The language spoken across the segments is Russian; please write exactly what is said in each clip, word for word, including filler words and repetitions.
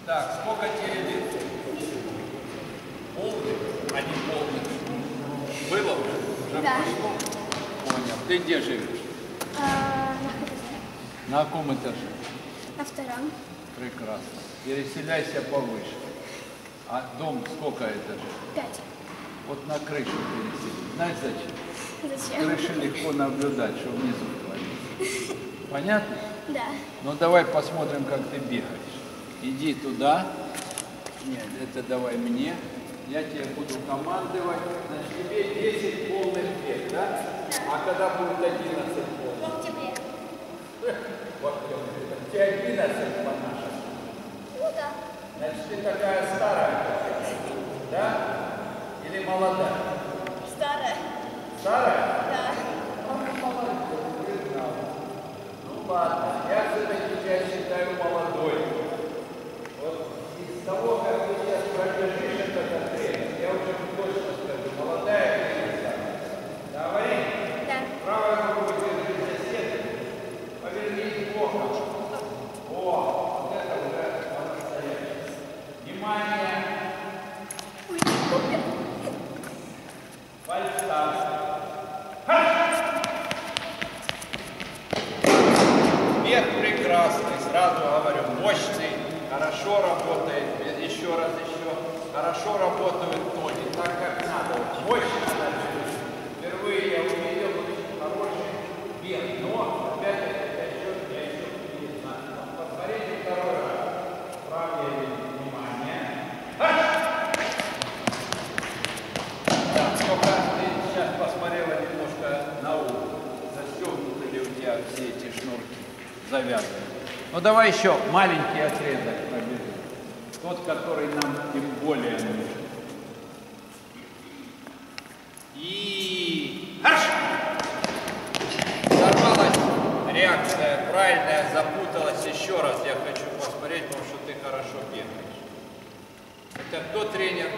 Так, сколько тебе лет? Полный, а не полный. Было уже? Уже Да. прошло? Понял. Ты где живешь? А, На каком этаже? на втором. Прекрасно. Переселяйся повыше. А дом сколько этажей? Пять. Вот на крышу переселись. Знаешь зачем? С Зачем? крыши легко наблюдать, что внизу творится. Понятно? Да. Ну давай посмотрим, как ты бегаешь. Иди туда. Нет, это давай мне. Я тебе буду командовать. Значит, тебе десять полных лет, да? А когда будет одиннадцать полных? В октябре. В октябре. Тебе одиннадцать по-нашему. Ну да. Значит, ты такая старая, да? Или молодая? Старая. Старая? Да. Ну ладно, я все-таки тебя считаю молодой. Вот из того, как ты сейчас пробежишь этот отрезок, я уже точно скажу, молодая или старая. Давай. Да. Правой рукой держи за сетку, повернись боком. О, вот это уже по-настоящему. Внимание. Ой, супер. Пальца. Верх прекрасный, сразу говорю, мощный, хорошо работает, еще раз, еще, хорошо работают ноги, так как надо, мощно начали. Впервые я увидел очень хороший верх, но опять это счет я еще не знаю. Посмотрите второй раз. Правее внимание. Да, только ты сейчас посмотрела немножко на угол. Застегнуты ли у тебя все эти шнурки? Завязаны. Ну давай еще маленький отрезок пробежим. Тот, который нам тем более нужен. И... Марш! Сорвалась реакция правильная, запуталась. Еще раз я хочу посмотреть, потому что ты хорошо бегаешь. Это кто тренер?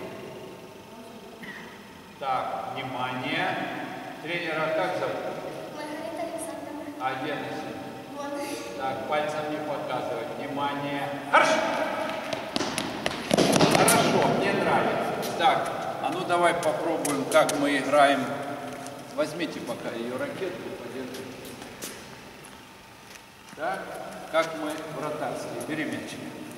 Так, внимание. Тренера как зовут? Маргарита Александровна. А где она сидит? Вон. Так, пальцем не показывать. Внимание. Марш! Хорошо, мне нравится. Так, а ну давай попробуем, как мы играем. Возьмите пока ее ракетку, подержите. Так, как мы вратарские. Бери мячик.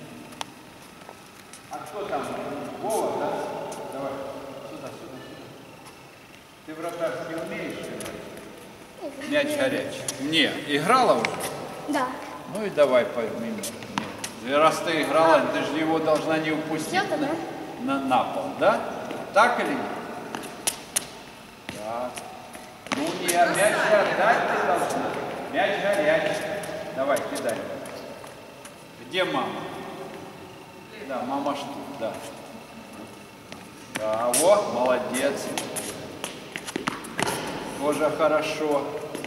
А кто там? Вова, да? Давай, сюда, сюда, сюда. Ты вратарский умеешь играть? Мяч горячий. Не, играла уже? Да. Ну и давай помимо. Раз ты играла, ты же его должна не упустить Всё-то, на, да? на, на пол, да? Так или нет? Да. Ну не, мяч отдать ты должна. Мяч горячий. Давай, кидай. Где мама? Да, мама что? Да. Да, вот, молодец. Тоже хорошо.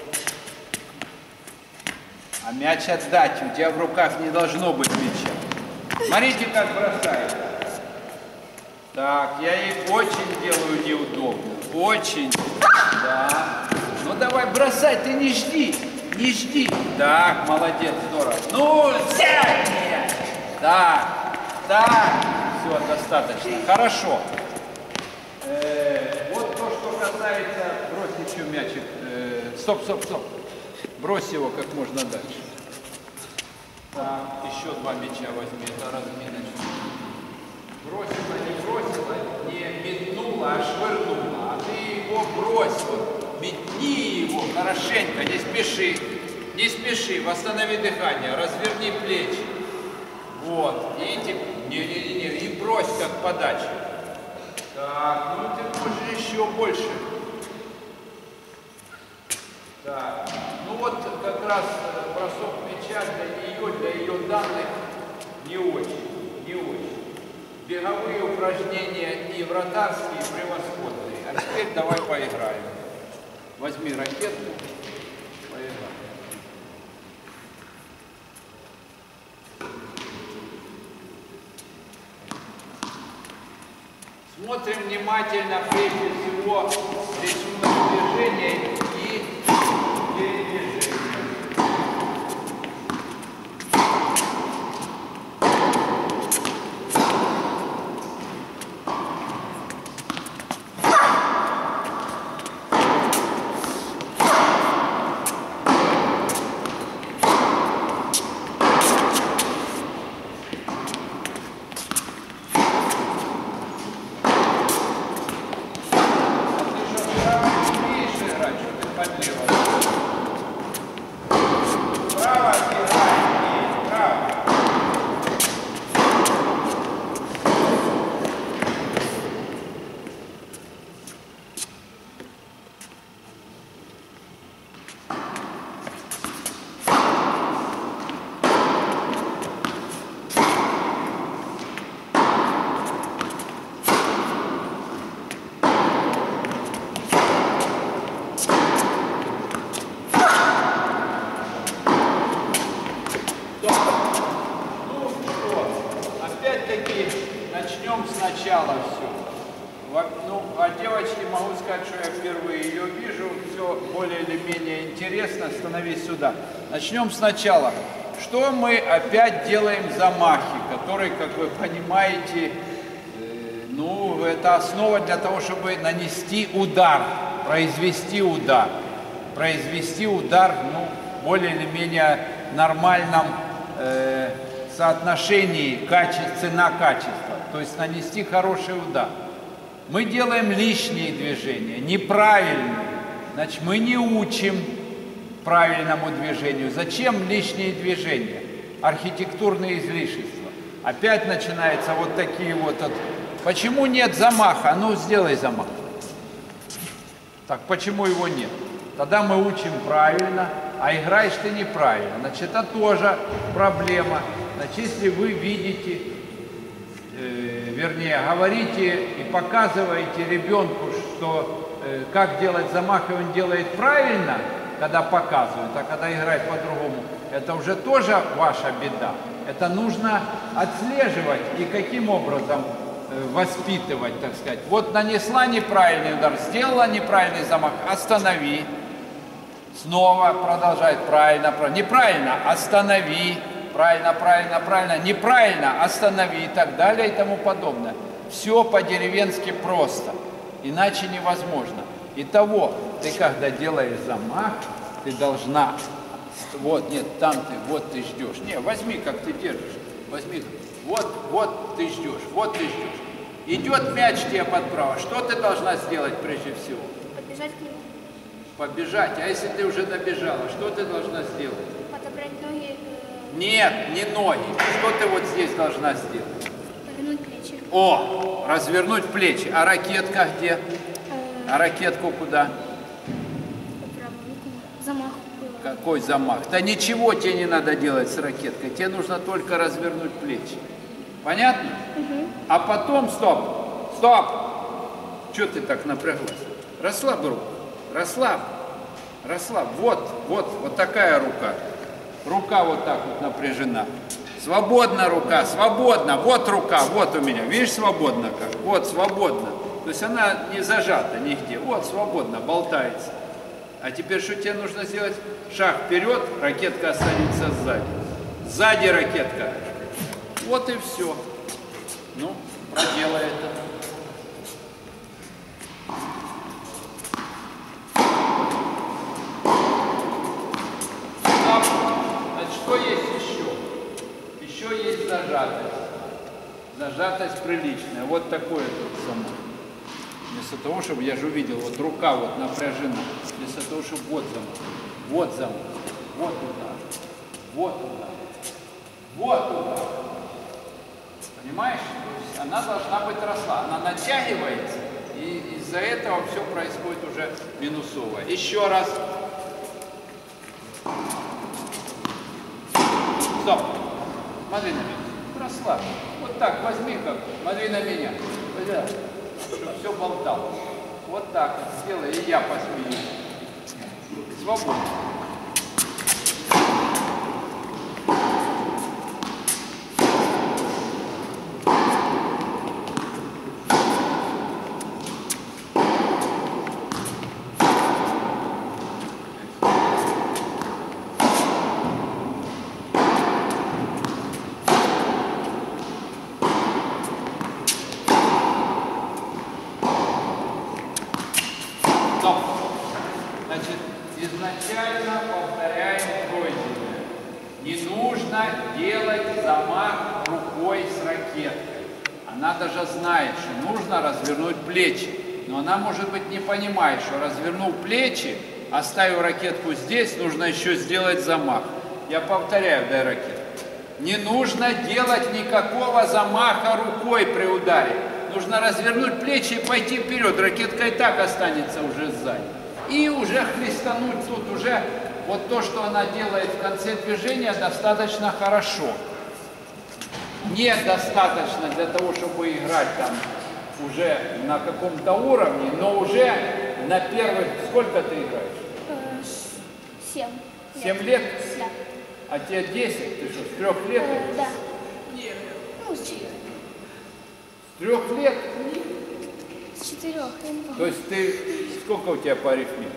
А мяч отдать, у тебя в руках не должно быть мяча. Смотрите, как бросает. Так, я ей очень делаю неудобно. Очень. Да. Ну давай бросай, ты не жди. Не жди. Так, молодец, здорово. Ну, сядь меня. Так, так. Все, достаточно. Хорошо. Э, вот то, что касается, брось еще мячик. Э, стоп, стоп, стоп. Брось его как можно дальше. Так, еще два мяча возьми, это разминочка. Бросила, не бросила, не метнула, а швырнула. А ты его бросила. Метни его хорошенько, не спеши. Не спеши, восстанови дыхание, разверни плечи. Вот, и не-не-не, и брось как подача. Так, ну ты можешь еще больше. Так, ну вот как раз бросок мяча для нее, для ее данных не очень, не очень. Беговые упражнения и вратарские превосходные. А теперь давай поиграем. Возьми ракетку, поиграем. Смотрим внимательно, прежде всего, рисунок движения и передвижения. Стоп. Ну что, опять-таки начнем сначала все. Ну, а девочки, могу сказать, что я впервые ее вижу, все более или менее интересно, становись сюда. Начнем сначала. Что мы опять делаем замахи, которые, как вы понимаете, э, ну, это основа для того, чтобы нанести удар, произвести удар. Произвести удар, ну, более или менее нормальном э, соотношении цена-качество, то есть нанести хороший удар. Мы делаем лишние движения, неправильные, значит, мы не учим правильному движению. Зачем лишние движения? Архитектурные излишества. Опять начинаются вот такие вот. Почему нет замаха? А ну, сделай замах. Так, почему его нет? Тогда мы учим правильно, а играешь ты неправильно. Значит, это тоже проблема. Значит, если вы видите, э, вернее, говорите и показываете ребенку, что э, как делать замах, и он делает правильно, когда показывают, а когда играет по-другому, это уже тоже ваша беда. Это нужно отслеживать и каким образом э, воспитывать, так сказать. Вот нанесла неправильный удар, сделала неправильный замах, останови. Снова продолжает правильно, правильно, неправильно, останови, правильно, правильно, правильно, неправильно, останови и так далее и тому подобное. Все по-деревенски просто, иначе невозможно. Итого, ты когда делаешь замах, ты должна, вот, нет, там ты, вот ты ждешь. Не, возьми, как ты держишь, возьми, вот, вот ты ждешь, вот ты ждешь. Идет мяч тебе под право, что ты должна сделать прежде всего? Подбежать к нему. Побежать, а если ты уже добежала, что ты должна сделать? Подобрать ноги. Нет, не ноги. Что ты вот здесь должна сделать? Повернуть плечи. О, развернуть плечи. А ракетка где? А ракетку куда? Замах. Какой замах? Да ничего тебе не надо делать с ракеткой. Тебе нужно только развернуть плечи. Понятно? Угу. А потом, стоп, стоп. Что ты так напряглась? Расслабь руку. Расслабь, расслабь. Вот, вот, вот такая рука. Рука вот так вот напряжена. Свободна рука, свободна. Вот рука, вот у меня. Видишь, свободно как? Вот, свободно. То есть она не зажата нигде. Вот, свободно, болтается. А теперь что тебе нужно сделать? Шаг вперед, ракетка останется сзади. Сзади ракетка. Вот и все. Ну, проделай это. Что есть еще? Еще есть зажатость. Зажатость приличная. Вот такое тут замок. Вместо того, чтобы, я же увидел, вот рука вот напряжена. Вместо того, чтобы вот замок. Вот замок. Вот удар. Вот удар. Вот удар. Понимаешь? То есть она должна быть росла. Она натягивается, и из-за этого все происходит уже минусовое. Еще раз. Стоп. Смотри на меня. Расслабь. Вот так, возьми как. Смотри на меня. Чтобы все болталось. Вот так вот сделай, и я посмеюсь. Свободно. Значит, изначально повторяем пройденное. Не нужно делать замах рукой с ракеткой. Она даже знает, что нужно развернуть плечи. Но она, может быть, не понимает, что развернув плечи, оставив ракетку здесь, нужно еще сделать замах. Я повторяю, дай ракетку. Не нужно делать никакого замаха рукой при ударе. Нужно развернуть плечи и пойти вперед. Ракетка и так останется уже сзади. И уже хлестануть тут уже вот то, что она делает в конце движения, достаточно хорошо. Недостаточно для того, чтобы играть там уже на каком-то уровне, но уже на первых... Сколько ты играешь? Семь. Семь лет? Да. А тебе десять? Ты что, с трех лет? Э, да. Ну, с четырех. С трех лет? С четырех, я не помню. То есть ты, сколько у тебя по арифметике?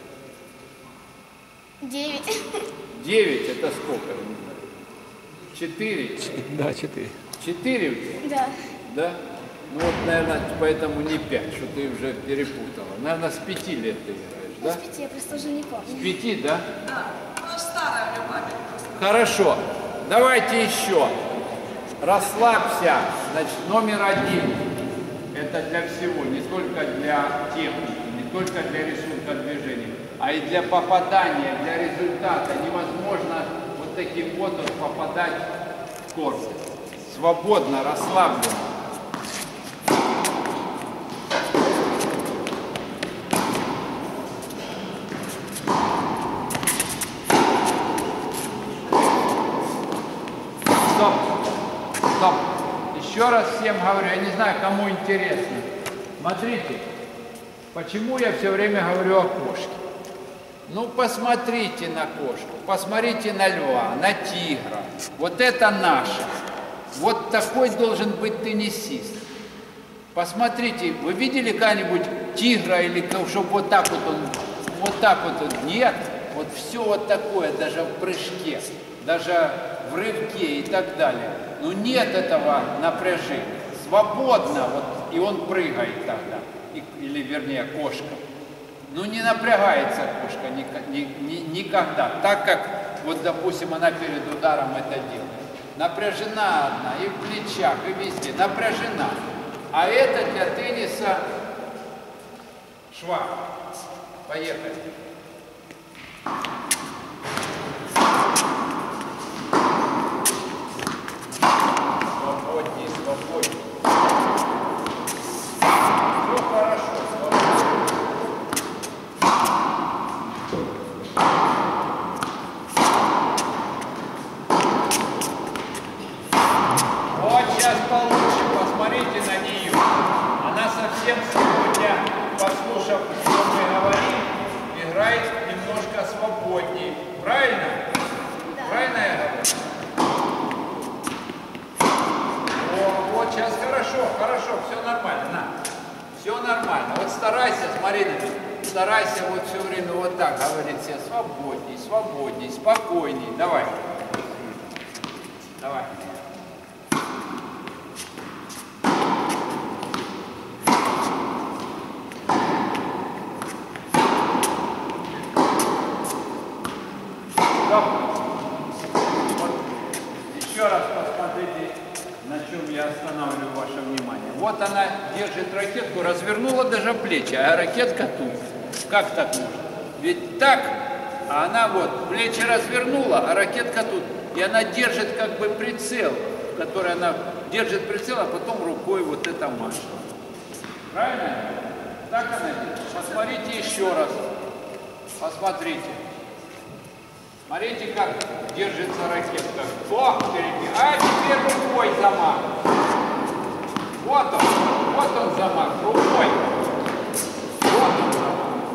Девять. Девять, это сколько? Четыре? Да, четыре. Четыре у тебя? Да. Да? Ну вот, наверное, поэтому не пять, что ты уже перепутала. Наверное, с пяти лет ты играешь, Ну, да? с пяти, я просто уже не С помню. пяти, да? Да, она старая у меня память. Хорошо. Давайте еще. Расслабься. Значит, номер один. Это для всего, не только для техники, не только для рисунка движений, а и для попадания, для результата. Невозможно вот таким вот попадать в корпус. Свободно, расслабленно. Стоп. Стоп. Еще раз всем говорю, я не знаю, кому интересно. Смотрите, почему я все время говорю о кошке. Ну, посмотрите на кошку, посмотрите на льва, на тигра. Вот это наше. Вот такой должен быть теннисист. Посмотрите, вы видели когда-нибудь тигра или чтобы вот так вот он, вот так вот он? Нет, вот все вот такое, даже в прыжке, даже в рывке и так далее. Но нет этого напряжения. Свободно, вот, и он прыгает тогда, и, или вернее кошка. Ну не напрягается кошка ни, ни, ни, никогда, так как, вот допустим, она перед ударом это делает. Напряжена одна, и в плечах, и везде, напряжена. А это для тенниса шваб. Поехали. Свободнее, свободнее. Все хорошо, свободнее. Вот сейчас получше, посмотрите на нее. Она совсем сегодня, послушав, что мы говорим, играет немножко свободнее. Правильно? Да. Правильно я говорю? О, вот сейчас хорошо, хорошо, все нормально. На. Все нормально. Вот старайся, смотри на меня. Старайся вот все время вот так говорить себе свободней, свободней, спокойней. Давай. Давай. Стоп. Вот еще раз посмотрите, на чем я останавливаю ваше внимание. Вот она держит ракетку, развернула даже плечи, а ракетка тут. Как так можно? Ведь так, а она вот плечи развернула, а ракетка тут. И она держит как бы прицел, в который она держит прицел, а потом рукой вот это машет. Правильно? Так она делает. Посмотрите еще раз. Посмотрите. Смотрите, как держится ракетка. О, впереди. А теперь рукой замах. Вот он. Вот он замах. Рукой. Вот он замах.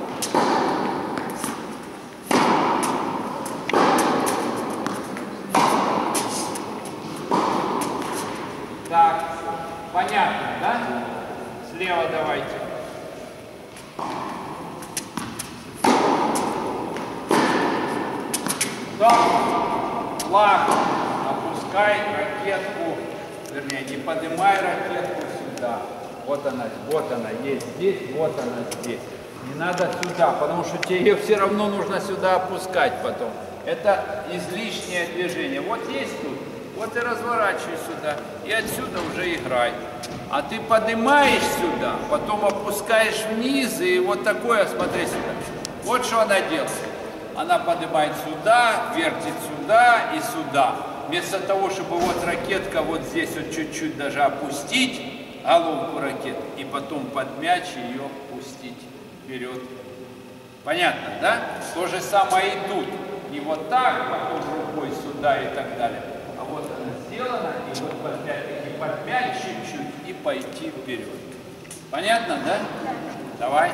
Так, понятно, да? Слева давайте. Стоп, флаг, опускай ракетку, вернее, не поднимай ракетку сюда. Вот она, вот она есть здесь, вот она здесь. Не надо сюда, потому что тебе ее все равно нужно сюда опускать потом. Это излишнее движение. Вот есть тут, вот и разворачивай сюда, и отсюда уже играй. А ты поднимаешь сюда, потом опускаешь вниз, и вот такое, смотри сюда. Вот что она делает. Она поднимает сюда, вертит сюда и сюда. Вместо того, чтобы вот ракетка вот здесь вот чуть-чуть даже опустить, головку ракеты, и потом под мяч ее пустить вперед. Понятно, да? То же самое и тут. Не вот так, потом рукой сюда и так далее. А вот она сделана, и вот опять-таки под мяч чуть-чуть и пойти вперед. Понятно, да? Давай.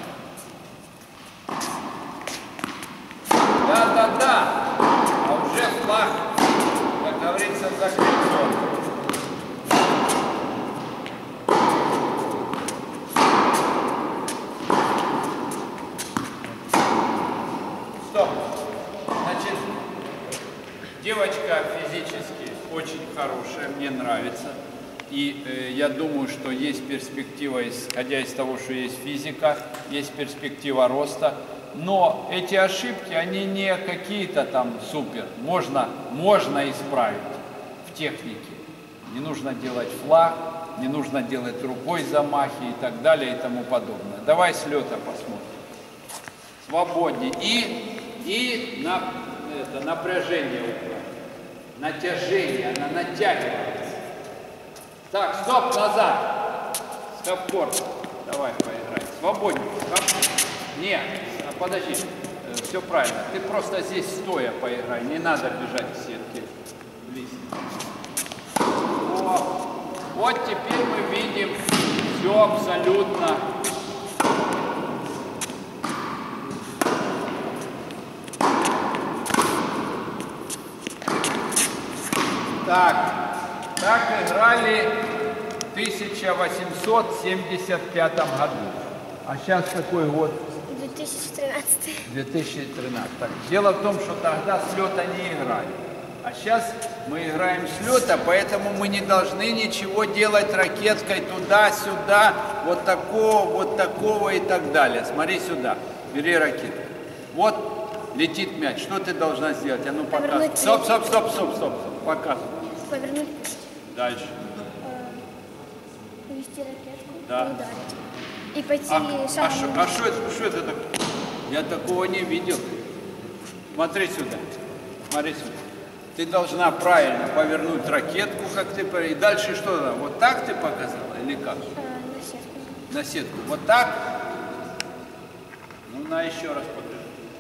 Да-да-да. А уже закреплен. Стоп. Значит, девочка физически очень хорошая, мне нравится. И э, я думаю, что есть перспектива, исходя из того, что есть физика, есть перспектива роста. Но эти ошибки, они не какие-то там супер. Можно, можно исправить в технике. Не нужно делать флаг, не нужно делать рукой замахи и так далее и тому подобное. Давай с лета посмотрим. Свободнее. И, и на, это, напряжение упра. Натяжение, она натягивается. Так, стоп, назад. Скафкорд. Давай поиграй. Свободнее. Нет, подожди. Все правильно. Ты просто здесь стоя поиграй. Не надо бежать к сетке. О, вот теперь мы видим все абсолютно. Так, так играли в тысяча восемьсот семьдесят пятом году. А сейчас какой год? две тысячи тринадцатый. две тысячи тринадцатый. Так, дело в том, что тогда с лета не играли. А сейчас мы играем с лета, поэтому мы не должны ничего делать ракеткой туда-сюда, вот такого, вот такого и так далее. Смотри сюда, бери ракетку. Вот летит мяч. Что ты должна сделать? А ну показывай. Стоп, стоп, стоп, стоп, стоп. Показывай. Повернуть пусть. Дальше. Повести ракетку. Да. И ударить. И пойти А, шагом. а что это, что это такое? Я такого не видел. Смотри сюда. Смотри сюда. Ты должна правильно повернуть ракетку, как ты и дальше что? Вот так ты показала или как? А, на сетку. На сетку. Вот так? Ну, на еще раз покажи.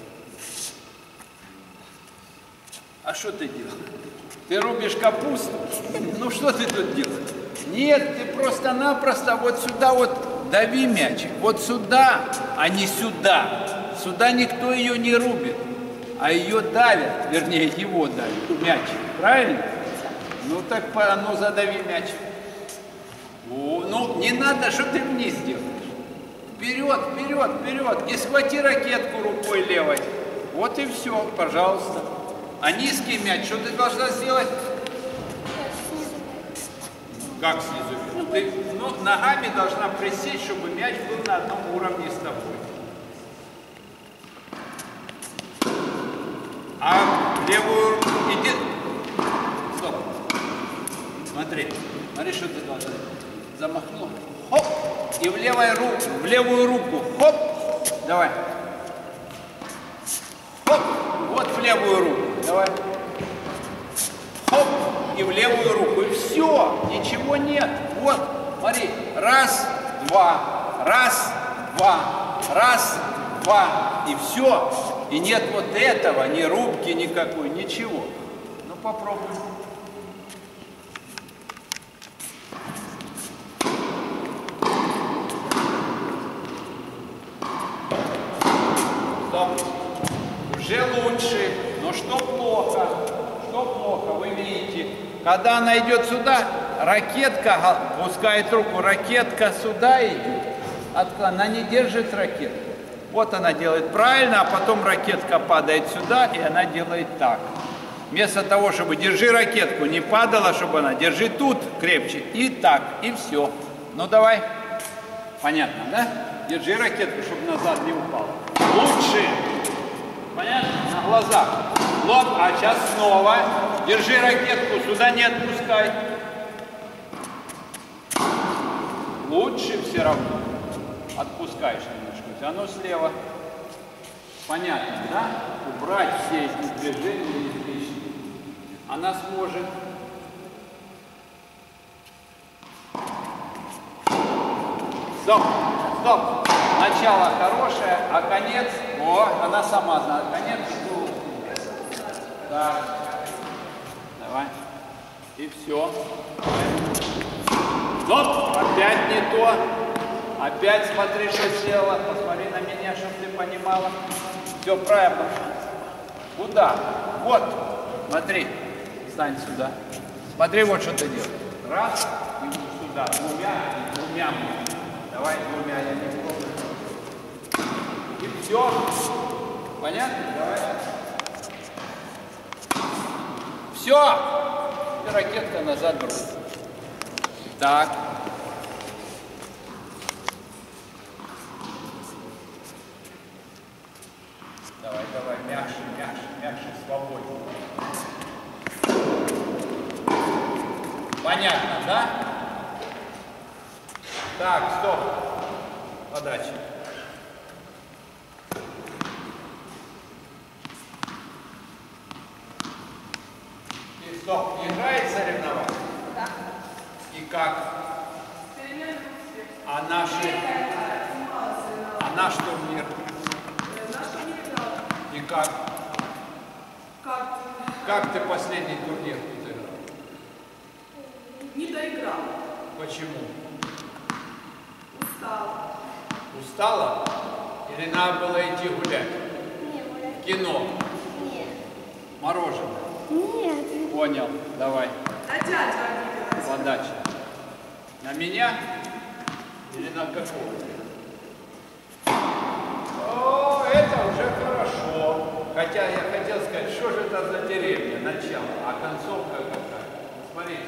А что ты делаешь? Ты рубишь капусту? Ну что ты тут делаешь? Нет, ты просто-напросто вот сюда вот дави мячик. Вот сюда, а не сюда. Сюда никто ее не рубит, а ее давят, вернее его давят, мячик. Правильно? Ну так, ну задави мячик. О, ну не надо, что ты вниз делаешь. Вперед, вперед, вперед. И схвати ракетку рукой левой. Вот и все, пожалуйста. А низкий мяч, что ты должна сделать? Как снизу? Ты ну, ногами должна присесть, чтобы мяч был на одном уровне с тобой. А левую руку иди. Стоп. Смотри. Смотри, что ты должна. Замахнул. Хоп. И в левую руку. В левую руку. Хоп. Давай. Хоп. Вот в левую руку. Давай. Хоп. И в левую руку. И все. Ничего нет. Вот. Смотри. Раз, два. Раз, два. Раз, два. И все. И нет вот этого, ни рубки никакой, ничего. Ну попробуй. Стоп. Уже лучше. Но что плохо? Что плохо? Вы видите, когда она идет сюда, ракетка пускает руку, ракетка сюда идет. Она не держит ракетку. Вот она делает правильно, а потом ракетка падает сюда, и она делает так. Вместо того, чтобы держи ракетку, не падала, чтобы она, держи тут крепче, и так, и все. Ну давай. Понятно, да? Держи ракетку, чтобы назад не упала. Лучше. Понятно? На глазах. Лоб, а сейчас снова. Держи ракетку, сюда не отпускай. Лучше все равно. Отпускаешь немножко. А ну слева. Понятно, да? Убрать все эти движения излишние. Она сможет. Стоп, стоп. Начало хорошее, а конец, о, она сама знает. Конец. Так. Давай. И все. Стоп, опять не то. Опять смотри, что сделала. Посмотри на меня, чтобы ты понимала. Все правильно. Куда? Вот. Смотри. Стань сюда. Смотри, вот что ты делаешь. Раз, и вот сюда, двумя, и двумя. Давай двумя, я не пробую. И все. Понятно? Давай. Все. И ракетка назад бросит. Так. Давай, давай, мягче, мягче, мягче, свободнее. Понятно, да? Так, стоп. Подача. И стоп. Играет соревнование? Да. И как? А наши... А наш турнир? Наш не играл. И как? Как? Как ты последний турнир тут играл? Не доиграл. Почему? Устала. Устала? Или надо было идти гулять? Не, гулять. Кино? Нет. Мороженое? Нет. Понял. Давай. А дядя обиделась. Подача. На меня? Или на какого? О, это уже хорошо. Хотя я хотел сказать, что же это за деревня, начало, а концовка какая. Смотрите.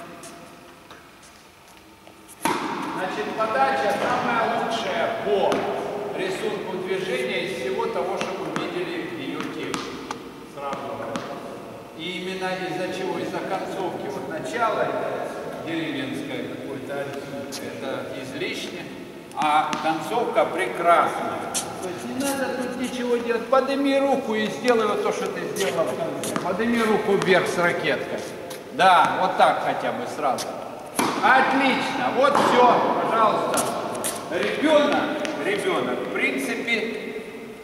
Значит, подача самая лучшая по рисунку движения из всего того, что мы видели в ее тексте. Сразу. И именно из-за чего? Из-за концовки. Вот начало это деревенское какое-то, это излишне, а концовка прекрасная. То есть не надо тут ничего делать. Подними руку и сделай вот то, что ты сделала в конце. Подними руку вверх с ракеткой. Да, вот так хотя бы сразу. Отлично. Вот все, пожалуйста. Ребенок, ребенок, в принципе,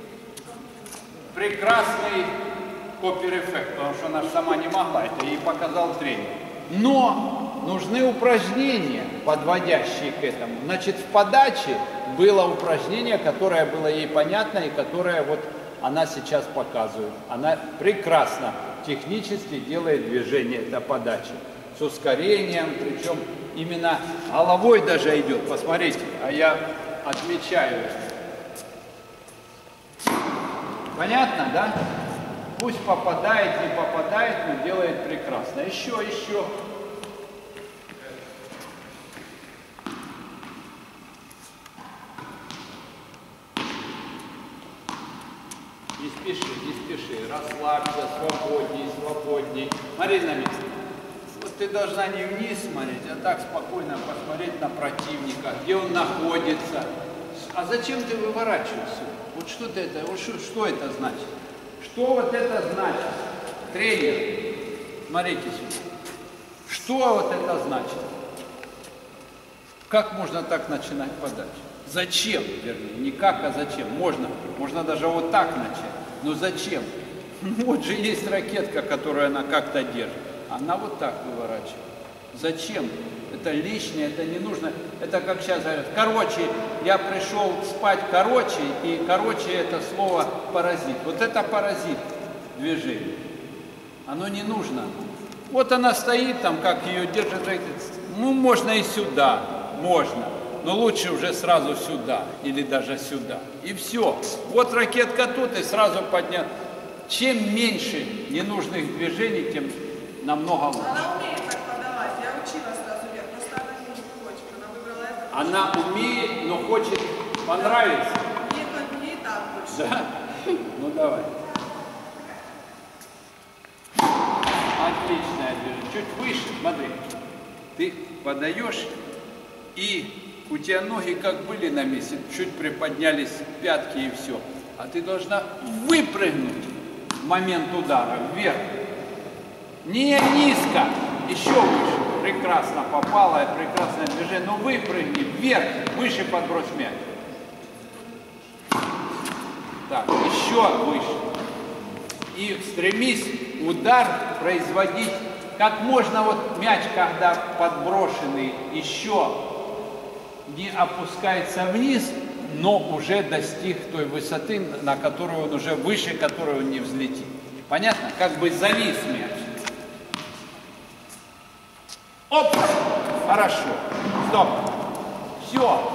прекрасный копер-эффект, потому что она же сама не могла, это ей показал тренер. Но нужны упражнения, подводящие к этому. Значит, в подаче было упражнение, которое было ей понятно и которое вот она сейчас показывает. Она прекрасно технически делает движение, это подача. С ускорением, причем именно головой даже идет. Посмотрите, а я отмечаю. Понятно, да? Пусть попадает, не попадает, но делает прекрасно. Еще, еще. Не спеши, не спеши. Расслабься, свободней, свободней. Смотри на меня. Вот ты должна не вниз смотреть, а так спокойно посмотреть на противника, где он находится. А зачем ты выворачиваешься? Вот что ты это, вот что, что это значит? Что вот это значит? Тренер, смотрите сюда. Что вот это значит? Как можно так начинать подачу? Зачем? Вернее, не как, а зачем? Можно, можно даже вот так начать. Но зачем? Вот же есть ракетка, которую она как-то держит. Она вот так выворачивает. Зачем? Это лишнее, это не нужно. Это как сейчас говорят. Короче, я пришел спать короче, и короче это слово паразит. Вот это паразит движения. Оно не нужно. Вот она стоит там, как ее держит. Ну, можно и сюда, можно. Но лучше уже сразу сюда, или даже сюда. И все. Вот ракетка тут, и сразу поднял. Чем меньше ненужных движений, тем намного лучше. Она умеет так подавать. Я учила сразу вверх. Просто она не хочет. Она выбрала это. Она умеет, но хочет понравиться. Нет, он не и так больше. Да? Ну давай. Отличное движение. Чуть выше, смотри. Ты подаешь, и у тебя ноги как были на месте, чуть приподнялись пятки и все. А ты должна выпрыгнуть в момент удара вверх. Не низко, еще выше. Прекрасно попало, прекрасное движение. Но выпрыгни вверх, выше подбрось мяч. Так, еще выше. И стремись удар производить как можно, вот мяч, когда подброшенный, еще не опускается вниз, но уже достиг той высоты, на которую он уже выше, которую он не взлетит. Понятно? Как бы завис мяч. Оп! Хорошо. Стоп. Все.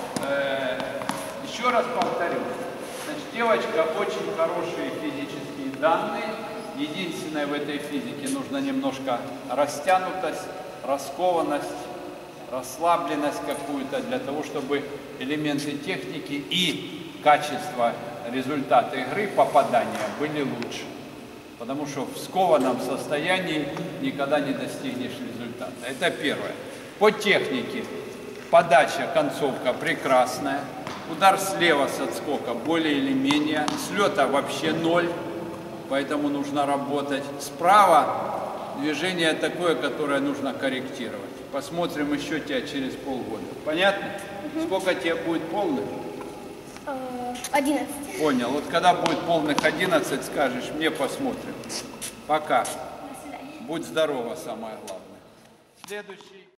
Еще раз повторю. Значит, девочка, очень хорошие физические данные. Единственное, в этой физике нужно немножко растянутость, раскованность, расслабленность какую-то для того, чтобы элементы техники и качество результата игры, попадания были лучше. Потому что в скованном состоянии никогда не достигнешь результата. Это первое. По технике подача, концовка прекрасная. Удар слева с отскока более или менее. Слета вообще ноль, поэтому нужно работать. Справа движение такое, которое нужно корректировать. Посмотрим еще тебя через полгода. Понятно? Угу. Сколько тебе будет полных? Одиннадцать. Понял. Вот когда будет полных одиннадцать, скажешь, мне посмотрим. Пока. До свидания. Будь здорова, самое главное. Следующий.